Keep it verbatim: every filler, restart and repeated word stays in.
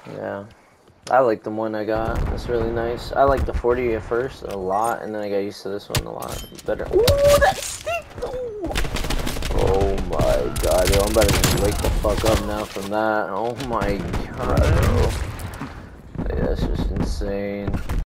Yeah. I like the one I got. It's really nice. I like the forty at first a lot, and then I got used to this one a lot better. Ooh, that stick! Ooh. Oh my god, yo, I'm about to just wake the fuck up now from that. Oh my god, bro. Like, that's just insane.